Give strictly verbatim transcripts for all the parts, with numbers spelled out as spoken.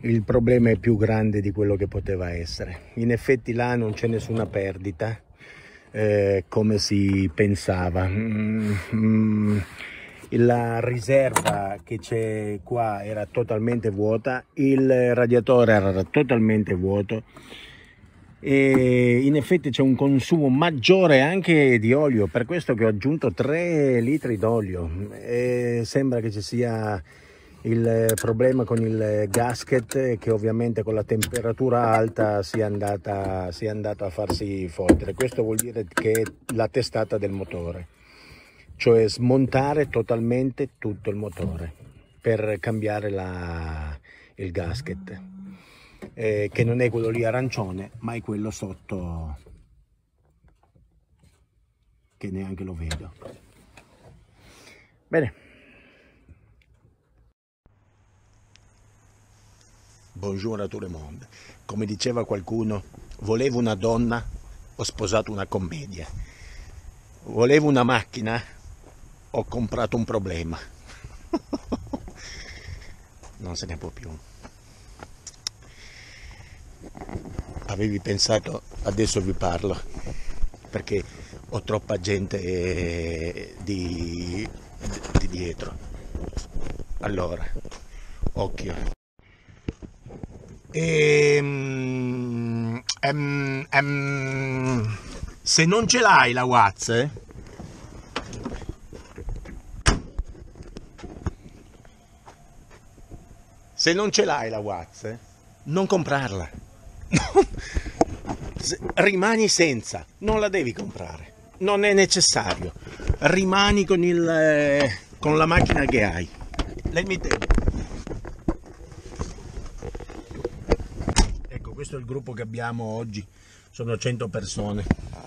il problema è più grande di quello che poteva essere. In effetti là non c'è nessuna perdita, eh, come si pensava. Mm, mm, la riserva che c'è qua era totalmente vuota, il radiatore era totalmente vuoto e in effetti c'è un consumo maggiore anche di olio, per questo che ho aggiunto tre litri d'olio. E sembra che ci sia il problema con il gasket, che ovviamente con la temperatura alta sia andata sia andato a farsi fottere. Questo vuol dire che è la testata del motore, cioè smontare totalmente tutto il motore per cambiare la, il gasket, eh, che non è quello lì arancione ma è quello sotto che neanche lo vedo. Bene. Bonjour a tout le monde. Come diceva qualcuno, volevo una donna, ho sposato una commedia. Volevo una macchina, ho comprato un problema. Non se ne può più. Avevi pensato, adesso vi parlo, perché ho troppa gente di, di dietro. Allora, occhio. Ehm, ehm, ehm, se non ce l'hai la Watts, eh? se non ce l'hai la Watts, eh? non comprarla. Rimani senza, non la devi comprare, non è necessario. Rimani con, il, eh, con la macchina che hai. Let me tell you. Questo è il gruppo che abbiamo oggi, sono cento persone,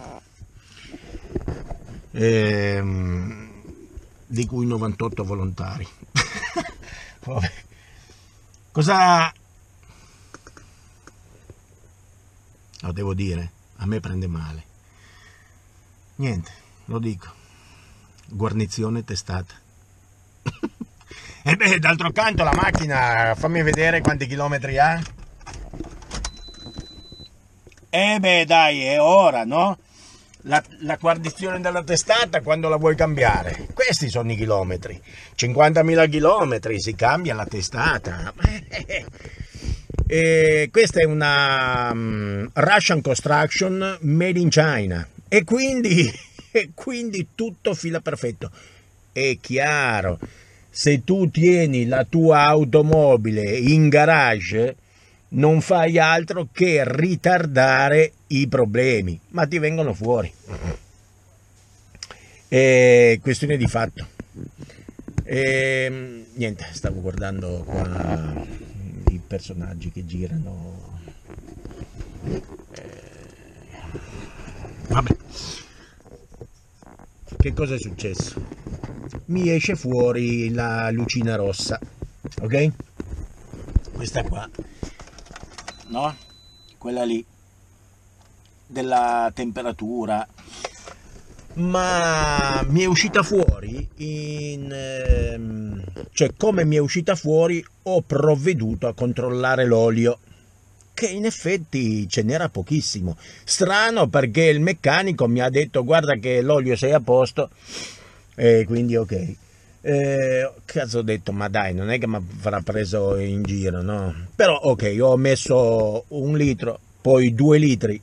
ehm, di cui novantotto volontari. Vabbè. Cosa lo devo dire? A me prende male. Niente, lo dico. Guarnizione testata. E beh, d'altro canto la macchina, fammi vedere quanti chilometri ha. Eh beh dai, è ora, no? La, la guarnizione della testata quando la vuoi cambiare. Questi sono i chilometri. cinquantamila chilometri, si cambia la testata. E questa è una um, Russian Construction made in China. E quindi, e quindi tutto fila perfetto. È chiaro, se tu tieni la tua automobile in garage, non fai altro che ritardare i problemi, ma ti vengono fuori. È questione di fatto. E, niente, stavo guardando qua i personaggi che girano. Eh, vabbè. Che cosa è successo? Mi esce fuori la lucina rossa, ok? Questa qua. No? Quella lì della temperatura, ma mi è uscita fuori in ehm, cioè come mi è uscita fuori ho provveduto a controllare l'olio, che in effetti ce n'era pochissimo. Strano, perché il meccanico mi ha detto guarda che l'olio sei a posto, e quindi ok. Eh, cazzo, ho detto, ma dai, non è che mi avrà preso in giro, no? Però ok, ho messo un litro, poi due litri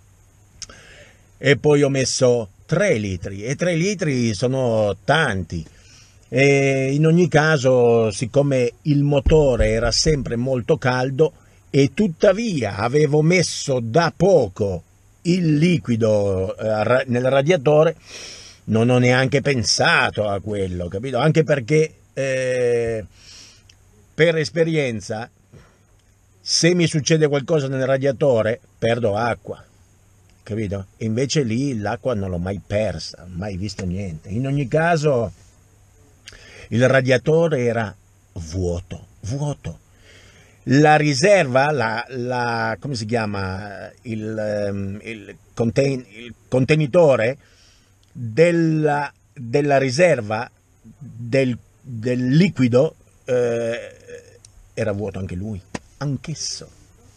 e poi ho messo tre litri, e tre litri sono tanti. E in ogni caso, siccome il motore era sempre molto caldo e tuttavia avevo messo da poco il liquido eh, nel radiatore, non ho neanche pensato a quello, capito? Anche perché eh, per esperienza, se mi succede qualcosa nel radiatore, perdo acqua, capito? E invece lì l'acqua non l'ho mai persa, mai visto niente. In ogni caso, il radiatore era vuoto, vuoto. La riserva, la, la come si chiama, il, il, conten, il contenitore della, della riserva del, del liquido eh, era vuoto anche lui, anch'esso.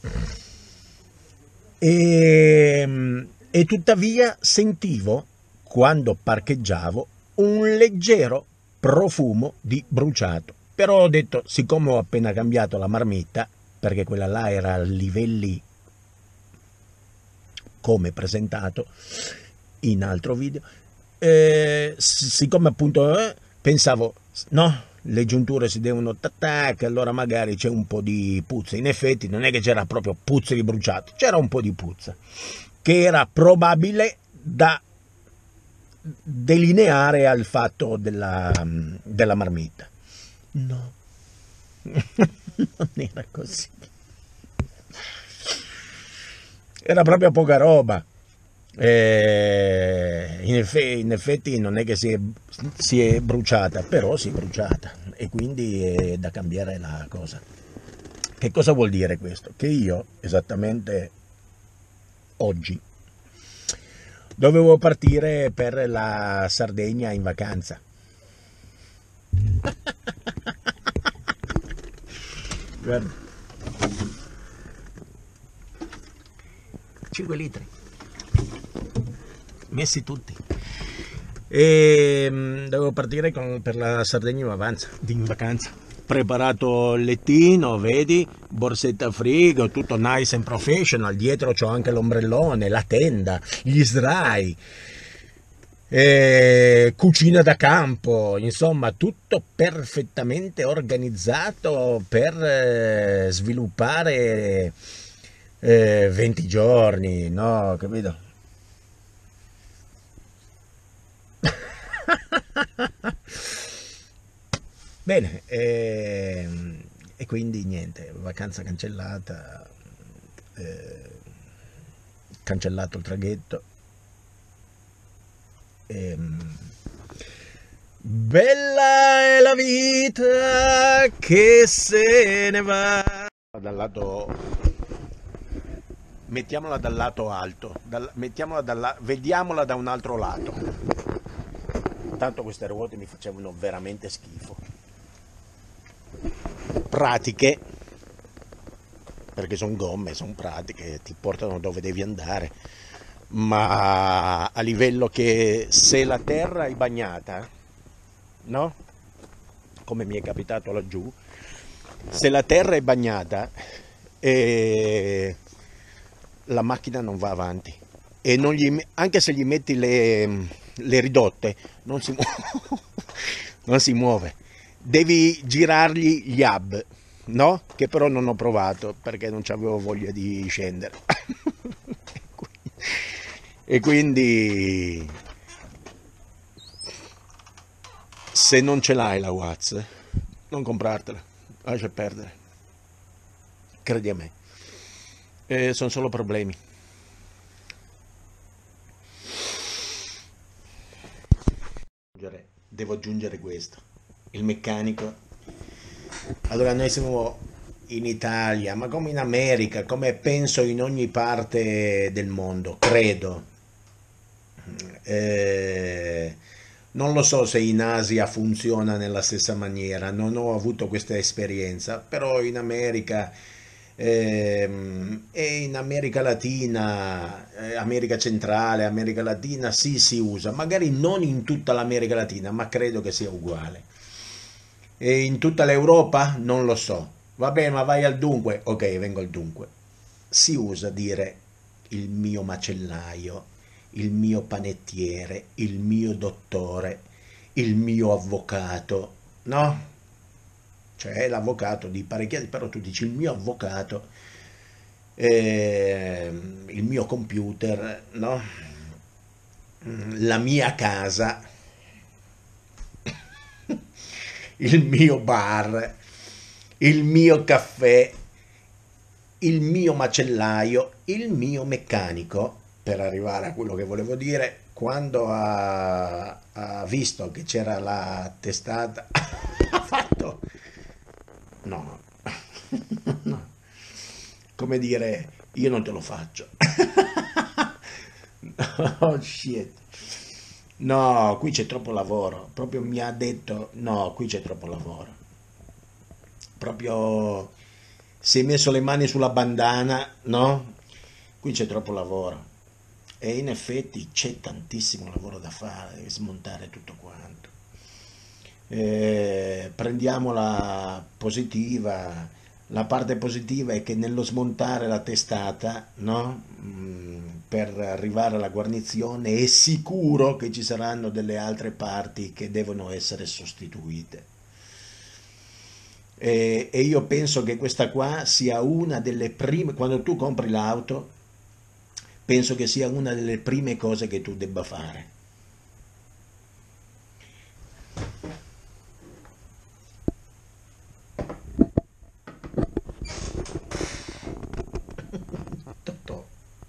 E, e tuttavia sentivo, quando parcheggiavo, un leggero profumo di bruciato. Però ho detto, siccome ho appena cambiato la marmitta, perché quella là era a livelli come presentato in altro video, eh, siccome appunto eh, pensavo, no, le giunture si devono tattac, allora magari c'è un po' di puzza. In effetti non è che c'era proprio puzza di bruciato, c'era un po' di puzza, che era probabile da delineare al fatto della, della marmitta. No, non era così. Era proprio poca roba. Eh, in, effetti, in effetti non è che si è, si è bruciata, però si è bruciata, e quindi è da cambiare la cosa. Che cosa vuol dire questo? Che io esattamente oggi dovevo partire per la Sardegna in vacanza. Guarda, cinque litri messi tutti, e mh, dovevo partire con, per la Sardegna in vacanza, in vacanza. Preparato il lettino, vedi, borsetta frigo, tutto nice and professional, dietro c'ho anche l'ombrellone, la tenda, gli sdrai, eh, cucina da campo, insomma tutto perfettamente organizzato per eh, sviluppare eh, venti giorni, no, capito? Bene, ehm, e quindi niente, vacanza cancellata, eh, cancellato il traghetto. ehm, Bella è la vita che se ne va. Dal lato, mettiamola dal lato alto, dal- mettiamola dalla- vediamola da un altro lato. Tanto queste ruote mi facevano veramente schifo. Pratiche, perché sono gomme, sono pratiche, ti portano dove devi andare, ma a livello che se la terra è bagnata, no? Come mi è capitato laggiù, se la terra è bagnata, eh, la macchina non va avanti, e non gli, anche se gli metti le, le ridotte, non si, muove, non si muove. Devi girargli gli hub, no? Che però non ho provato perché non avevo voglia di scendere. E quindi, se non ce l'hai la Watts, non comprartela, lascia perdere, credi a me. Eh, sono solo problemi. Devo aggiungere questo, il meccanico. Allora, noi siamo in Italia, ma come in America, come penso in ogni parte del mondo, credo. Eh, non lo so se in Asia funziona nella stessa maniera, non ho avuto questa esperienza, però in America ehm, e in America Latina, eh, America centrale, America Latina, sì, si usa, magari non in tutta l'America Latina, ma credo che sia uguale. E in tutta l'Europa non lo so. Vabbè, ma vai al dunque. Ok, vengo al dunque. Si usa dire il mio macellaio, il mio panettiere, il mio dottore, il mio avvocato, no? Cioè l'avvocato di parecchia, però tu dici il mio avvocato, ehm, il mio computer, no? La mia casa, il mio bar, il mio caffè, il mio macellaio, il mio meccanico, per arrivare a quello che volevo dire, quando ha, ha visto che c'era la testata, ha fatto, no, no, come dire, io non te lo faccio. Oh shit. No, qui c'è troppo lavoro. Proprio mi ha detto, no, qui c'è troppo lavoro. Proprio si è messo le mani sulla bandana, no? Qui c'è troppo lavoro e in effetti c'è tantissimo lavoro da fare, devi smontare tutto quanto. Eh, prendiamola positiva, la parte positiva è che nello smontare la testata, no? Mm, per arrivare alla guarnizione è sicuro che ci saranno delle altre parti che devono essere sostituite. E, e io penso che questa qua sia una delle prime, quando tu compri l'auto, penso che sia una delle prime cose che tu debba fare. Totò.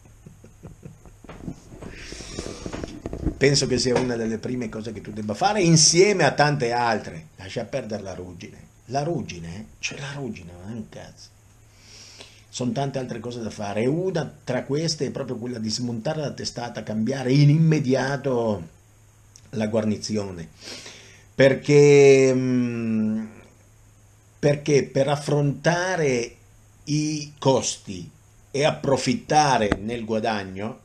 Penso che sia una delle prime cose che tu debba fare insieme a tante altre. Lascia perdere la ruggine. La ruggine, cioè la ruggine, non è un cazzo. Sono tante altre cose da fare e una tra queste è proprio quella di smontare la testata, cambiare in immediato la guarnizione. Perché, mm, perché per affrontare i costi e approfittare nel guadagno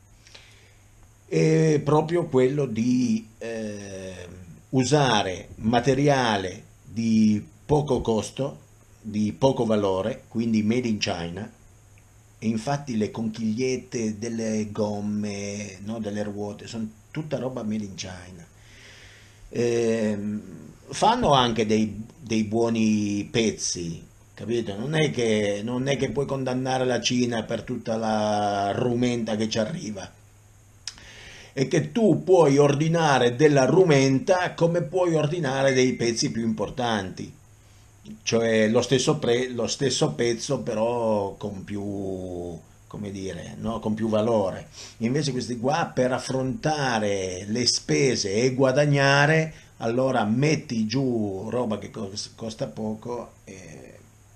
è proprio quello di eh, usare materiale di poco costo, di poco valore, quindi made in China, e infatti le conchigliette delle gomme, no, delle ruote, sono tutta roba made in China. Ehm, fanno anche dei, dei buoni pezzi, capito? Non è che, non è che puoi condannare la Cina per tutta la rumenta che ci arriva. È che tu puoi ordinare della rumenta come puoi ordinare dei pezzi più importanti, cioè lo stesso, pre- lo stesso pezzo però con più, come dire, no? Con più valore. Invece questi qua per affrontare le spese e guadagnare, allora metti giù roba che cos- costa poco e,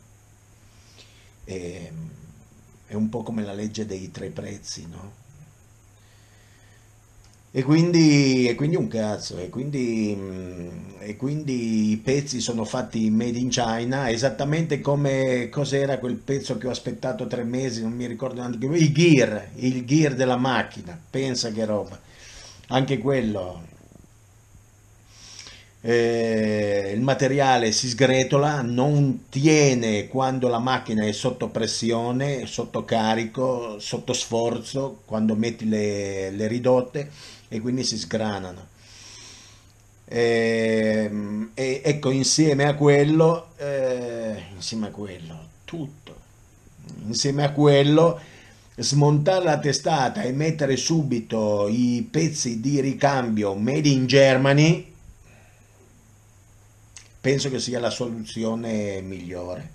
e- è un po' come la legge dei tre prezzi, no? E quindi, e quindi un cazzo, e quindi, mm, e quindi i pezzi sono fatti made in China, esattamente come cos'era quel pezzo che ho aspettato tre mesi, non mi ricordo neanche più, il gear, il gear della macchina, pensa che roba, anche quello. Eh, il materiale si sgretola, non tiene quando la macchina è sotto pressione, sotto carico, sotto sforzo, quando metti le, le ridotte e quindi si sgranano. E, e ecco, insieme a quello, eh, insieme a quello, tutto, insieme a quello, smontare la testata e mettere subito i pezzi di ricambio made in Germany penso che sia la soluzione migliore.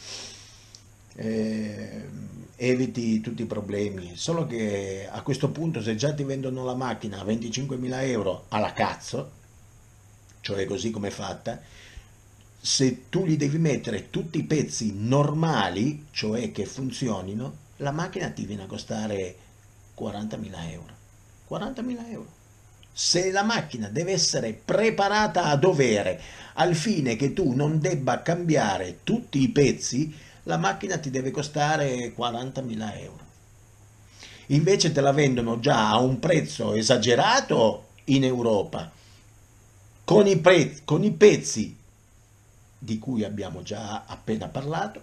Eh, eviti tutti i problemi, solo che a questo punto se già ti vendono la macchina a venticinquemila euro alla cazzo, cioè così come è fatta, se tu gli devi mettere tutti i pezzi normali, cioè che funzionino, la macchina ti viene a costare quarantamila euro. quarantamila euro. Se la macchina deve essere preparata a dovere, al fine che tu non debba cambiare tutti i pezzi, la macchina ti deve costare quarantamila euro. Invece te la vendono già a un prezzo esagerato in Europa, con i, pre- con i pezzi di cui abbiamo già appena parlato,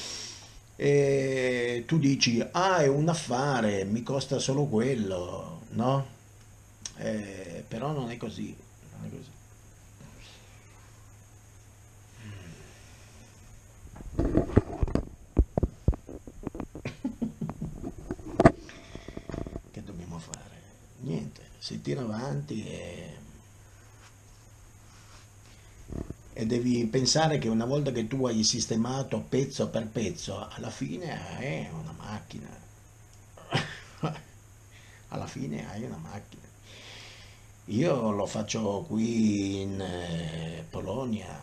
e tu dici, ah, è un affare, mi costa solo quello, no? Eh, però non è così, non è così. Che dobbiamo fare? Niente, si tira avanti e, e devi pensare che una volta che tu hai sistemato pezzo per pezzo, alla fine è una macchina. Alla fine hai una macchina. Io lo faccio qui in eh, Polonia,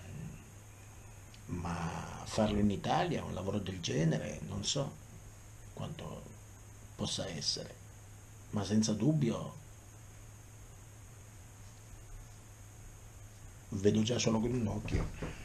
ma farlo in Italia, un lavoro del genere, non so quanto possa essere, ma senza dubbio vedo già solo con un occhio.